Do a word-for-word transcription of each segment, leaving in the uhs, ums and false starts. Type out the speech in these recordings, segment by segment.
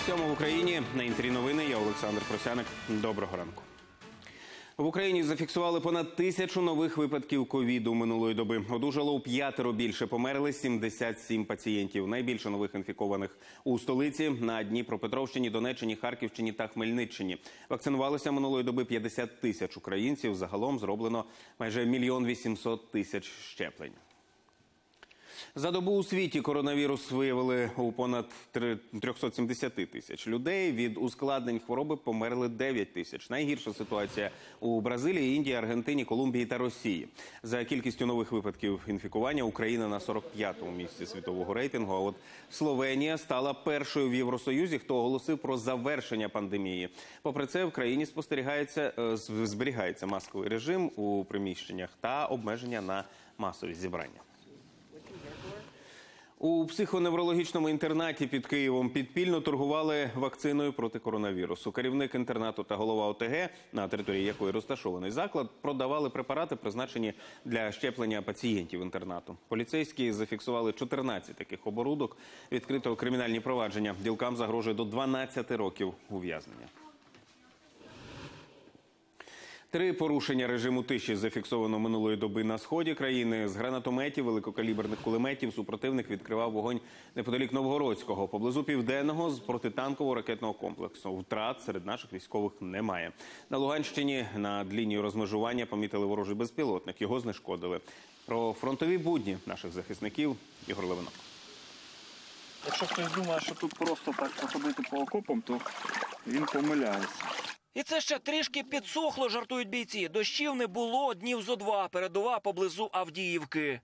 Сьома в Україні. На Інтері новини. Я Олександр Просяник. Доброго ранку. В Україні зафіксували понад тисячу нових випадків ковіду минулої доби. Одужало у п'ятеро більше, померли сімдесят сім пацієнтів. Найбільше нових інфікованих у столиці, на Дніпропетровщині, Донеччині, Харківщині та Хмельниччині. Вакцинувалися минулої доби п'ятдесят тисяч українців. Загалом зроблено майже мільйон вісімсот тисяч щеплень. За добу у світі коронавірус виявили у понад трьохсот сімдесяти тисяч людей. Від ускладнень хвороби померли дев'ять тисяч. Найгірша ситуація у Бразилії, Індії, Аргентині, Колумбії та Росії. За кількістю нових випадків інфікування Україна на сорок п'ятому місці світового рейтингу. А от Словенія стала першою в Євросоюзі, хто оголосив про завершення пандемії. Попри це, в країні спостерігається, зберігається масковий режим у приміщеннях та обмеження на масові зібрання. У психоневрологічному інтернаті під Києвом підпільно торгували вакциною проти коронавірусу. Керівник інтернату та голова ОТГ, на території якої розташований заклад, продавали препарати, призначені для щеплення пацієнтів інтернату. Поліцейські зафіксували чотирнадцять таких оборудок. Відкрито кримінальні провадження. Ділкам загрожує до дванадцяти років ув'язнення. Три порушення режиму тиші зафіксовано минулої доби на сході країни. З гранатометів, великокаліберних кулеметів супротивник відкривав вогонь неподалік Новгородського. Поблизу Південного з протитанкового ракетного комплексу. Втрат серед наших військових немає. На Луганщині над лінією розмежування помітили ворожий безпілотник. Його знешкодили. Про фронтові будні наших захисників Ігор Левинок. Якщо хтось думає, що тут просто так походити по окопам, то він помиляється. І це ще трішки підсохло, жартують бійці. Дощів не було днів зо два, передова поблизу Авдіївки.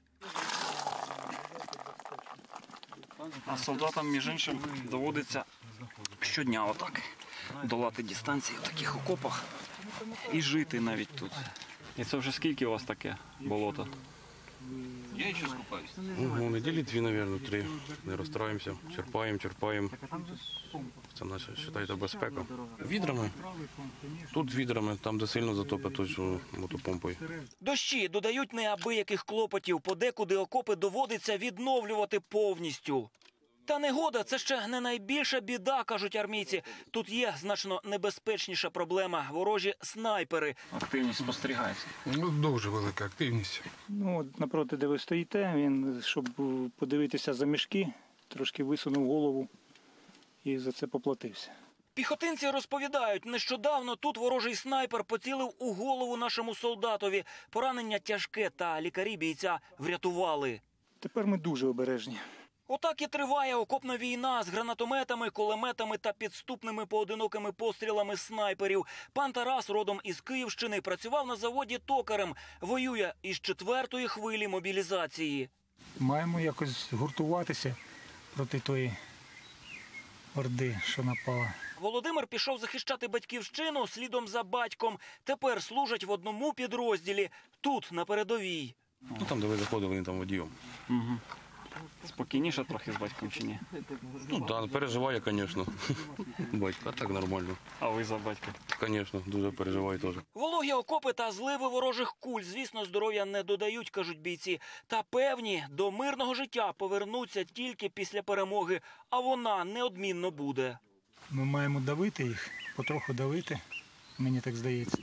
А солдатам, між іншим, доводиться щодня отак долати дистанції в таких окопах і жити навіть тут. І це вже скільки у вас таке болото? Я ще скупаюсь. Ну, неділі дві, мабуть, три. Не розстраємося, черпаємо, черпаємо. Це наша, вважайте, безпека. Відрами. Тут відрами, там, де сильно затопить, то мотопомпою. Дощі додають неабияких клопотів. Подекуди окопи доводиться відновлювати повністю. Та негода – це ще не найбільша біда, кажуть армійці. Тут є значно небезпечніша проблема – ворожі снайпери. Активність спостерігається. Ну, дуже велика активність. Ну, от напроти, де ви стоїте, він, щоб подивитися за мішки, трошки висунув голову і за це поплатився. Піхотинці розповідають, нещодавно тут ворожий снайпер поцілив у голову нашому солдатові. Поранення тяжке, та лікарі бійця врятували. Тепер ми дуже обережні. Отак і триває окопна війна з гранатометами, кулеметами та підступними поодинокими пострілами снайперів. Пан Тарас, родом із Київщини, працював на заводі токарем. Воює із четвертої хвилі мобілізації. Маємо якось гуртуватися проти тої орди, що напала. Володимир пішов захищати батьківщину слідом за батьком. Тепер служать в одному підрозділі, тут, на передовій. Ну, там, де ви заходили, він там водієм. Угу. Спокійніше трохи з батьком чи ні? Ну, так, да, переживає, звісно. Батько, а так нормально. А ви за батька? Звісно, дуже переживає теж. Вологі окопи та зливи ворожих куль, звісно, здоров'я не додають, кажуть бійці. Та певні, до мирного життя повернуться тільки після перемоги, а вона неодмінно буде. Ми маємо давити їх, потроху давити, мені так здається,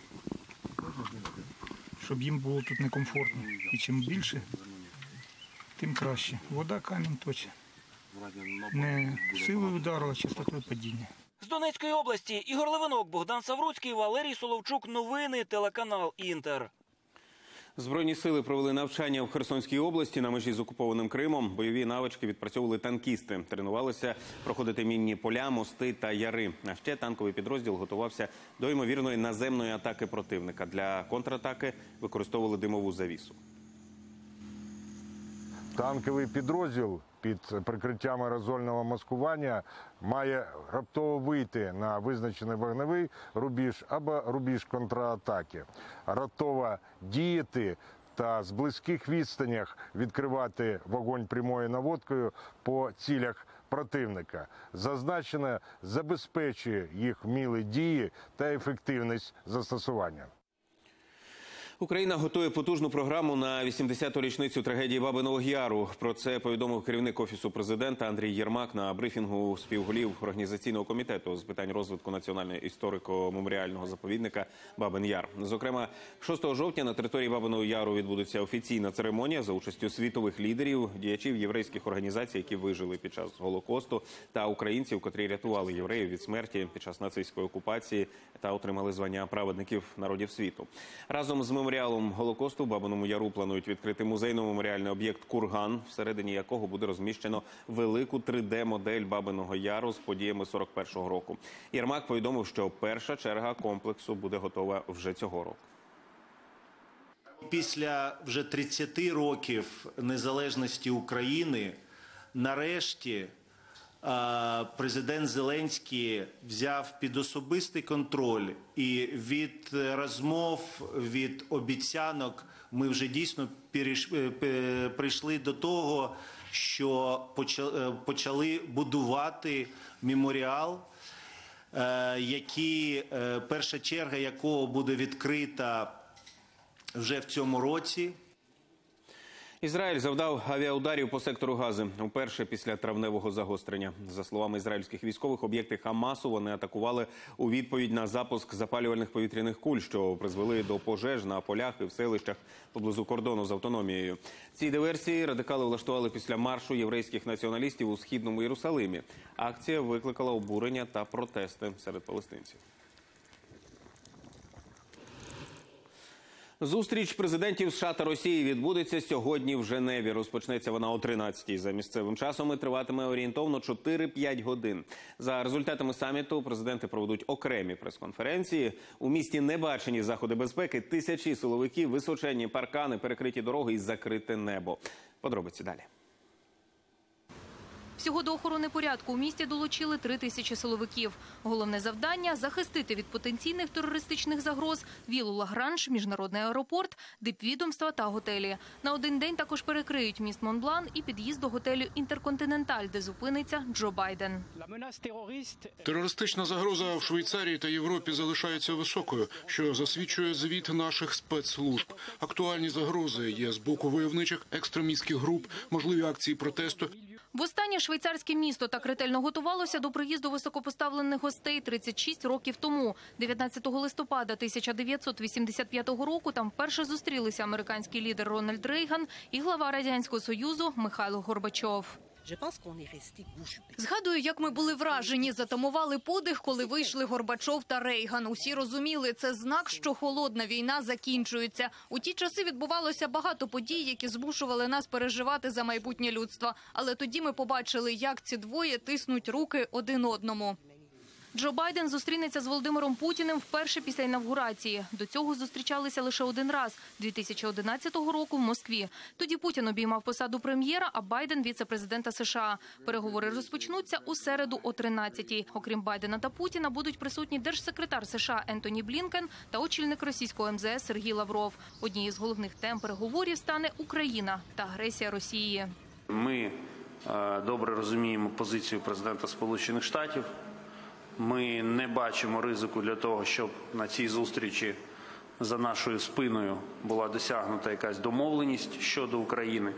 щоб їм було тут некомфортно. І чим більше, тим краще. Вода камінь точить. Не силою удару, а частотою падіння. З Донецької області Ігор Левинок, Богдан Савруцький, Валерій Соловчук. Новини, телеканал «Інтер». Збройні сили провели навчання в Херсонській області на межі з окупованим Кримом. Бойові навички відпрацьовували танкісти. Тренувалися проходити мінні поля, мости та яри. А ще танковий підрозділ готувався до ймовірної наземної атаки противника. Для контратаки використовували димову завісу. Танковий підрозділ під прикриттям аерозольного маскування має раптово вийти на визначений вогневий рубіж або рубіж контратаки. Раптово діяти та з близьких відстанях відкривати вогонь прямою наводкою по цілях противника. Зазначено забезпечує їх вмілі дії та ефективність застосування. Україна готує потужну програму на вісімдесяту річницю трагедії Бабиного Яру. Про це повідомив керівник Офісу президента Андрій Єрмак на брифінгу співголів Організаційного комітету з питань розвитку національного історико-меморіального заповідника Бабин Яр. Зокрема, шостого жовтня на території Бабиного Яру відбудеться офіційна церемонія за участю світових лідерів, діячів єврейських організацій, які вижили під час Голокосту, та українців, котрі рятували євреїв від смерті під час нацистської окупації та отримали звання праведників народів світу. Разом з меморіалом Голокосту в Бабиному Яру планують відкрити музейно-меморіальний об'єкт «Курган», всередині якого буде розміщено велику три де-модель Бабиного Яру з подіями сорок першого року. Єрмак повідомив, що перша черга комплексу буде готова вже цього року. Після вже тридцяти років незалежності України нарешті президент Зеленський взяв під особистий контроль, і від розмов, від обіцянок ми вже дійсно прийшли до того, що почали будувати меморіал, який, перша черга якого буде відкрита вже в цьому році. Ізраїль завдав авіаударів по сектору Гази уперше після травневого загострення. За словами ізраїльських військових, об'єкти Хамасу вони атакували у відповідь на запуск запалювальних повітряних куль, що призвели до пожеж на полях і в селищах поблизу кордону з автономією. Ці диверсії радикали влаштували після маршу єврейських націоналістів у Східному Єрусалимі. Акція викликала обурення та протести серед палестинців. Зустріч президентів США та Росії відбудеться сьогодні в Женеві. Розпочнеться вона о тринадцятій за місцевим часом і триватиме орієнтовно чотири-п'ять годин. За результатами саміту президенти проведуть окремі прес-конференції. У місті небачені заходи безпеки, тисячі силовиків, височенні паркани, перекриті дороги і закрите небо. Подробиці далі. Всього до охорони порядку у місті долучили три тисячі силовиків. Головне завдання – захистити від потенційних терористичних загроз віллу Лагранж, міжнародний аеропорт, дипвідомства та готелі. На один день також перекриють міст Монблан і під'їзд до готелю «Інтерконтиненталь», де зупиниться Джо Байден. Терористична загроза в Швейцарії та Європі залишається високою, що засвідчує звіт наших спецслужб. Актуальні загрози є з боку войовничих екстремістських груп, можливі акції протесту. Востаннє швейцарське місто так ретельно готувалося до приїзду високопоставлених гостей тридцять шість років тому. дев'ятнадцятого листопада тисяча дев'ятсот вісімдесят п'ятого року там вперше зустрілися американський лідер Рональд Рейган і глава Радянського Союзу Михайло Горбачов. Згадую, як ми були вражені, затамували подих, коли вийшли Горбачов та Рейган. Усі розуміли, це знак, що холодна війна закінчується. У ті часи відбувалося багато подій, які змушували нас переживати за майбутнє людства. Але тоді ми побачили, як ці двоє тиснуть руки один одному. Джо Байден зустрінеться з Володимиром Путіним вперше після інавгурації. До цього зустрічалися лише один раз – дві тисячі одинадцятого року в Москві. Тоді Путін обіймав посаду прем'єра, а Байден – віце-президента США. Переговори розпочнуться у середу о тринадцятій. Окрім Байдена та Путіна, будуть присутні держсекретар США Ентоні Блінкен та очільник російського ем зе ес Сергій Лавров. Однією з головних тем переговорів стане Україна та агресія Росії. Ми добре розуміємо позицію президента Сполучених Штатів. Ми не бачимо ризику для того, щоб на цій зустрічі за нашою спиною була досягнута якась домовленість щодо України.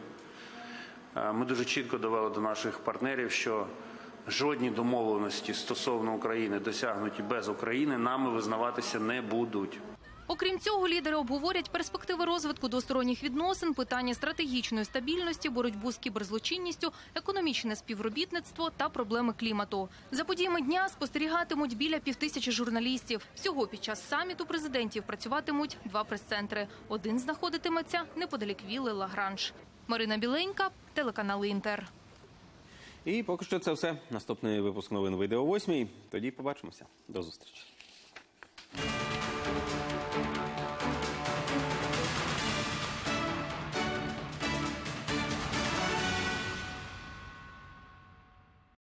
Ми дуже чітко довели до наших партнерів, що жодні домовленості стосовно України, досягнуті без України, нами визнаватися не будуть. Окрім цього, лідери обговорять перспективи розвитку двосторонніх відносин, питання стратегічної стабільності, боротьбу з кіберзлочинністю, економічне співробітництво та проблеми клімату. За подіями дня спостерігатимуть біля півтисячі журналістів. Всього під час саміту президентів працюватимуть два прес-центри. Один знаходитиметься неподалік вілли Лагранж. Марина Біленька, телеканал Інтер. І поки що це все. Наступний випуск новин вийде о восьмій. Тоді побачимося. До зустрічі.